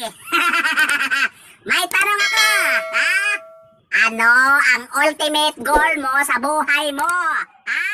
May tanong ako, ha? Ano ang ultimate goal mo sa buhay mo? Ha?